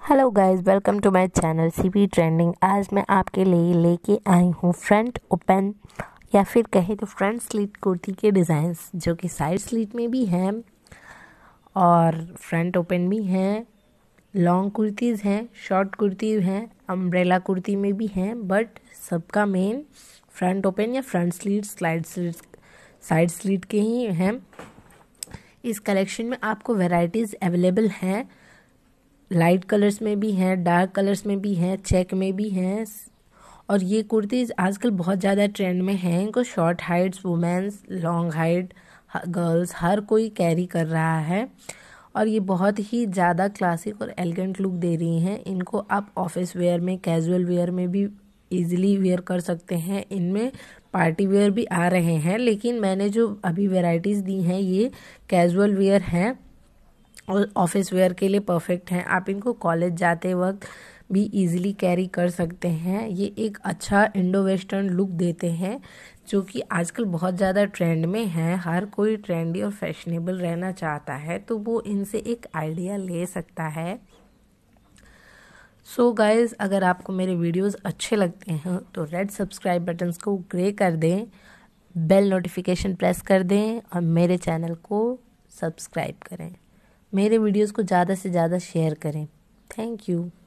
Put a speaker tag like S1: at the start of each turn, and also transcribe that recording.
S1: Hello guys, welcome to my channel CP trending. आज मैं आपके लिए लेके आई हूँ फ्रंट ओपन या फिर कहे तो फ्रंट स्लीट कुर्ती के डिज़ाइंस, जो कि साइड स्लीट में भी हैं और फ्रंट ओपन भी हैं। लॉन्ग कुर्तीज़ हैं, शॉर्ट कुर्तीज़ हैं, अम्ब्रेला कुर्ती में भी हैं, बट सबका मेन फ्रंट ओपन या फ्रंट स्लीट, साइड स्लीट के ही हैं। इस कलेक्शन में आपको वैरायटीज़ अवेलेबल हैं। लाइट कलर्स में भी हैं, डार्क कलर्स में भी हैं, चेक में भी हैं। और ये कुर्तीज़ आजकल बहुत ज़्यादा ट्रेंड में हैं। इनको short heights, women's, long height, girls, हर कोई कैरी कर रहा है और ये बहुत ही ज़्यादा क्लासिक और एलिगेंट लुक दे रही हैं। इनको आप ऑफिस वेयर में, कैजुअल वेयर में भी इजीली वेयर कर सकते हैं। इनमें पार्टी वेयर भी आ रहे हैं, लेकिन मैंने जो अभी वैरायटीज़ दी हैं ये कैजुअल वेयर हैं और ऑफिस वेयर के लिए परफेक्ट हैं। आप इनको कॉलेज जाते वक्त भी इजीली कैरी कर सकते हैं। ये एक अच्छा इंडो वेस्टर्न लुक देते हैं, जो कि आजकल बहुत ज़्यादा ट्रेंड में है। हर कोई ट्रेंडी और फैशनेबल रहना चाहता है, तो वो इनसे एक आइडिया ले सकता है। सो गाइज, अगर आपको मेरे वीडियोस अच्छे लगते हैं तो रेड सब्सक्राइब बटन्स को ग्रे कर दें, बेल नोटिफिकेशन प्रेस कर दें और मेरे चैनल को सब्सक्राइब करें। मेरे वीडियोस को ज़्यादा से ज़्यादा शेयर करें। Thank you.